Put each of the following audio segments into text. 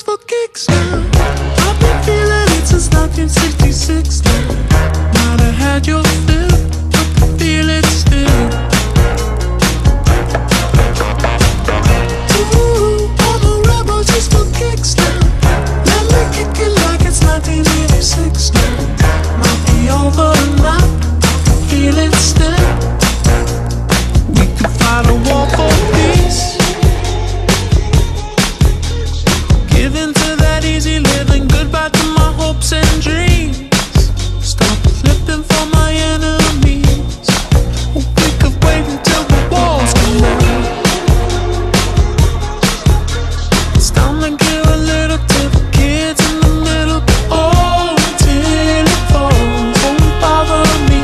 for kicks now. I've been feeling it since 1966 now. Might have had your fill, but I feel it still. Ooh, I'm a rebel just for kicks now. Let me kick it like it's 1986 now. Might be over now, I feel it still. We could fight a war for peace. Give in to that easy living, goodbye to my hopes and dreams. Stop flipping for my enemies. We could wait until the walls come down. It's time to give a little to the kids in the middle. Oh, till it falls, won't bother me.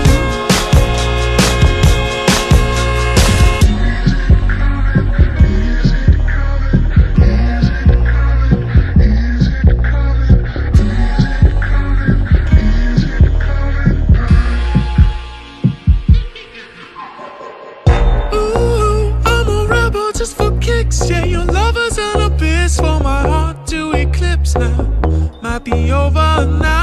Ooh, I'm a rebel just for kicks. Yeah, your lover's an abyss for my heart to eclipse now. Might be over now.